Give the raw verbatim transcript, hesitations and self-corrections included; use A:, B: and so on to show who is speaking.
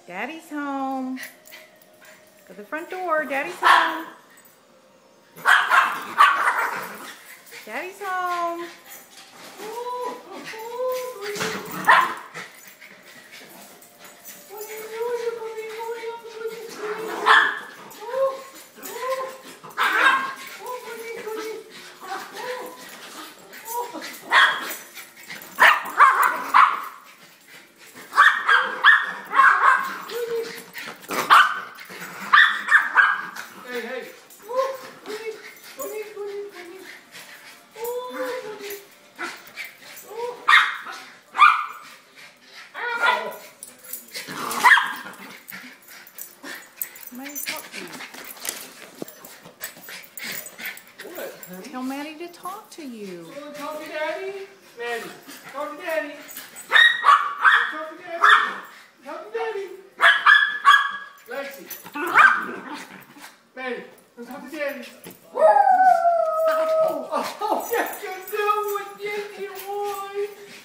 A: Daddy's home. Go to the front door. Daddy's home. Daddy's home. Somebody talk to you.
B: What?
A: Tell Maddie to talk to you.
B: You want to talk to Daddy? Maddie, talk to Daddy. Talk to Daddy. Talk to Daddy. Lexi. Maddie, talk to Daddy.